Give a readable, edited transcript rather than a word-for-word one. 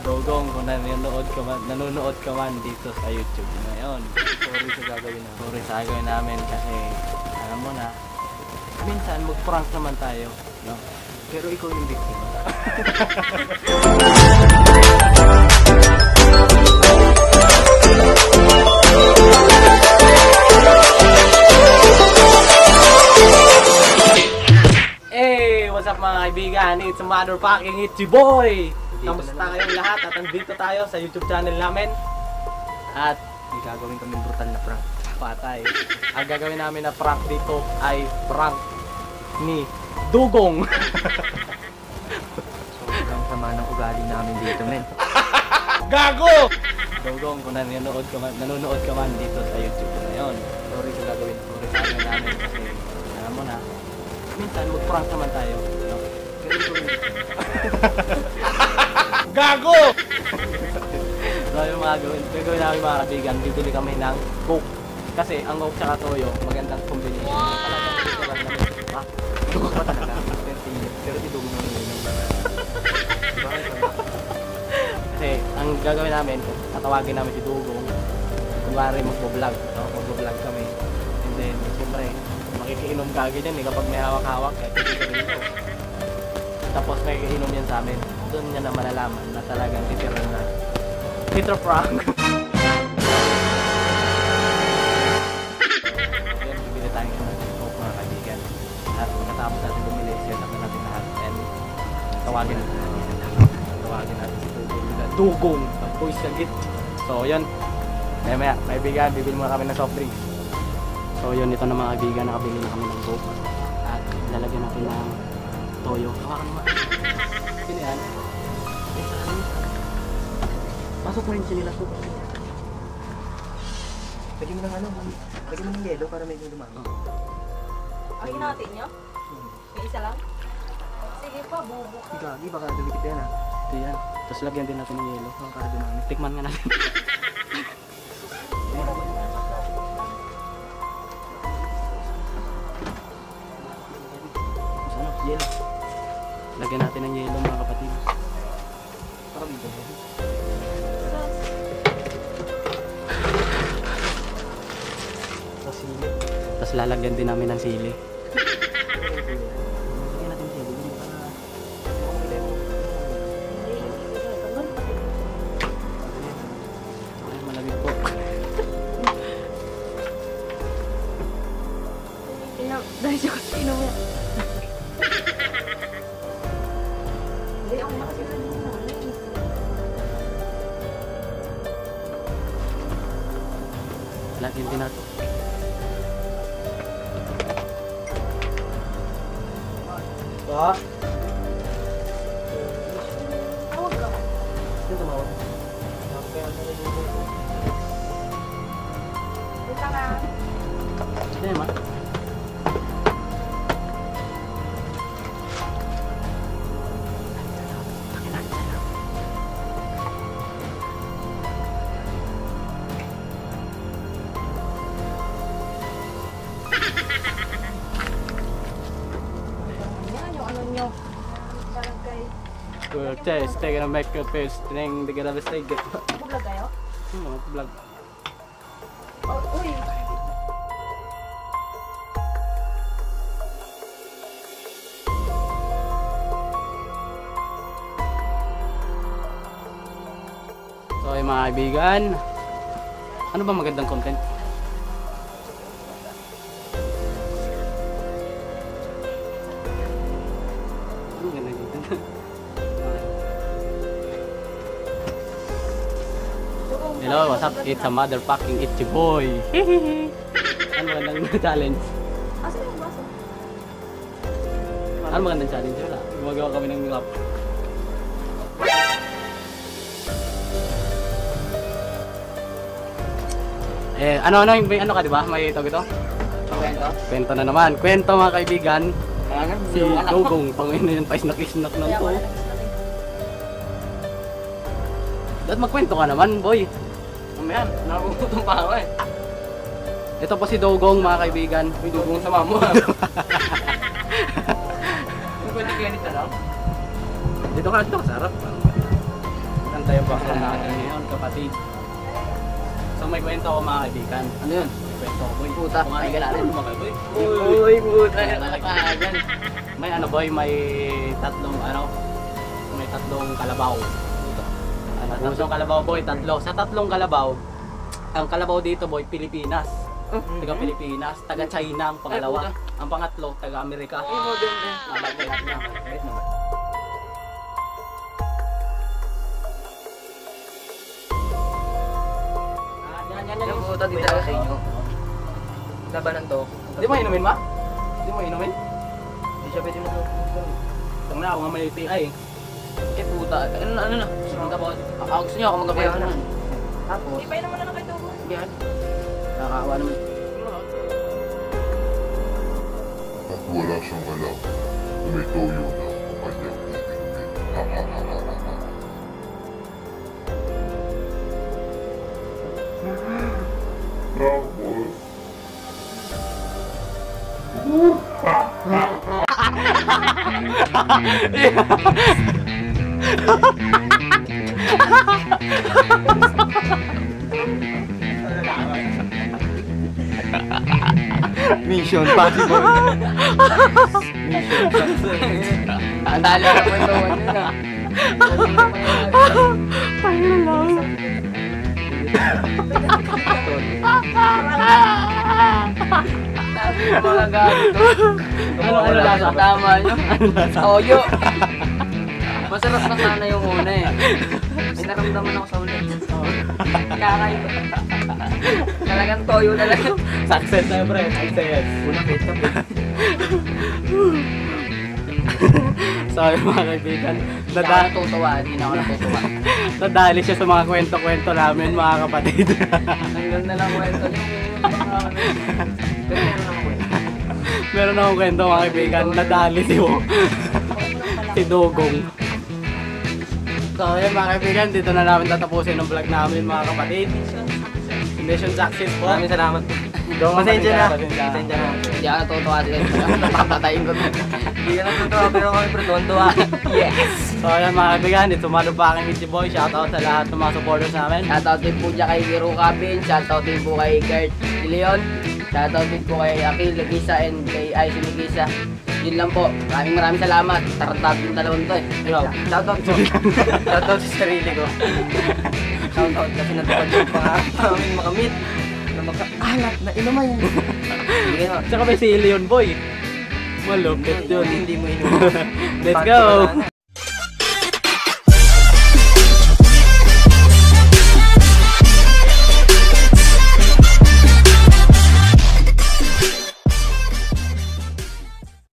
Dogong, kung nanonood ka man dito sa YouTube ngayon. Sorry sa gagawin namin. Sorry sa gagawin namin kasi alam mo na, minsan mag-prank naman tayo, no? Pero ikaw yung biktima. Hey, what's up mga kaibigan? It's a motherfucking Itchy Boy! Kamusta kayong lahat? At andito tayo sa YouTube channel namin. At may gagawin kaming brutal na prank. Patay. Ang gagawin namin na prank dito ay prank ni Dugong. Sobrang sama ng ugali namin dito, men. Gago! Dugong, kung nanonood ka man dito sa YouTube ngayon. Sorry sa gagawin namin kasi alam mo na, minsan mag-prank naman tayo, no? Pero ito Gago! So yung mga gagawin namin mga kaibigan, bibili kami ng Coke. Kasi ang Coke tsaka Toyo, magandang combination. Talagang Dugo pa talaga. Pero si Dugo naman yun. Kasi ang gagawin namin, tatawagin namin si Dugong. Kunwari magbo-vlog, no? Magbo-vlog kami. And then, siyempre, makikiinom ka agad yan kapag may hawak-hawak. Tapos may iinom yan sa amin. Doon niya na malalaman na talagang literal na prank. Then, bibili tayo ng Coke mga kaibigan. At pagkatapos natin bumili, set up na natin lahat. And tawagin natin si Dugong. Ang boys sagit. So yun. Maya kaibigan, bibili muna kami ng soft drinks. So yun, ito na mga kaibigan, nakabili na kami ng Coke. At lalagyan natin ng Toyo. Hawakan naman. Sino yan? Pasok mo rin sila ko. Lagyan mo ng lagyan mo ng yelo para medyo lumami. Ang hinatin nyo? May isa lang? Sige pa, bubo ka. Gagi, baka dumikit yan ah. Ito yan. Tapos lagyan din natin ng yelo. Para dumami. Tikman nga natin. Ano? Yelo. Lagyan natin ng yelo mga kapatid. Para dito. Tapos lalagyan din namin ng sili. Lagyan natin sili. Ay, malamig po. Dahil siya kasi inom yan. Hindi, ako nakasinan din namin. Lagyan din natin. Ba? Tawag ka. Sino tumawag? Wait lang ah. Sino yun, ma? Yan yung ano nyo. Parang kay... Chess, taking a make a face, thing, they get a mistake. Buglag kayo? Vlog. Oh, uy. So ay mga kaibigan, ano ba magandang content? Ano ganda dito? Hello, what's up? It's a motherfucking Itchy Boy. Ano magandang challenge? Asa yung baso? Ano magandang challenge? Wala. Gumagawa kami ng rap. Ano ka, di ba? May tawag ito? Kwento? Kwento na naman. Kwento mga kaibigan. Si Dugong, Panginoon yan, paisnak-isnak ng to. Dapat magkwento ka naman, boy. Mamaya, nakakutong pa ako eh. Ito po si Dugong mga kaibigan. May dugong sa mamo ah. Yung kwento kaya nito lang? Dito ka sa harap. ito yung background natin ngayon, kapatid. So may kwento ako mga kaibigan. Ano yun? May kwento ako, boy. Puta, Kumain natin. mga boy. Uy, puta. Nakakagan. May ano boy, may tatlong kalabaw. Tatlong kalabaw boy, tatlo. Sa tatlong kalabaw, ang kalabaw dito boy, Pilipinas. Taga Pilipinas, taga China ang pangalawa. Ang pangatlo, taga Amerika. Modern din. Nalagay natin yan. Wait naman. Yan. Yung puta dito talaga sa inyo. Labanan to. Di mo inumin ma? Di mo inumin? Hindi siya pwede mag- Tang na ako nga may PI. Eh puta, ano na? Sumunta po. Gusto niyo ako mag-gabi ako naman. Tapos, Ipay naman na ng kayo tubo. yan. Nakakawa naman. At wala siyang alam kung may toyo na ang kanyang iinumin. Ha ha ha ha ha ha. Tapos, Mission possible. Mission Ang dali ako kwentuhan yun ah. Sabi yung mga gamit to. Ano lasa? Tama nyo. Toyo. Masarap na sana yung una eh. May naramdaman ako sa ulit. Kakaiba. Talagang toyo talaga. Success na pre, success. Unang ketchup eh. So yung mga kaibigan, Hindi ako natutuwa. Hindi na ako natutuwa. nadali siya sa mga kwento-kwento namin mga kapatid. Hanggang na lang kwento niyo. Pero meron ako kwento. Meron akong kwento mga kaibigan, nadali si Dugong. So yun mga kaibigan, dito na namin tatapusin ang vlog namin mga kapatid. Mission success po. Maraming salamat. Pasensya na. Pasensya na. Hindi ako natutuwa sila. Napapatayin ko. Hindi ka natutuwa pero kami tuwa. Yes! So ayan mga kaibigan, dito malo pa aking Itchy Boy. Shoutout sa lahat ng mga supporters namin. Shoutout din po dyan kay Hiro Cabin. Shoutout din po kay Gert De Leon. Shoutout din po kay Akil Legisa and kay Aisin Legisa. Yun lang po. Maraming salamat. Tarantado yung dalawang to eh. Shoutout po. Shoutout sa sarili ko. Shoutout kasi natupad yung pangangin makamit. Na magkaalat na inuman. Sige no. Tsaka may si Leon Boy. Malupit yun. Hindi mo inuman. Let's go!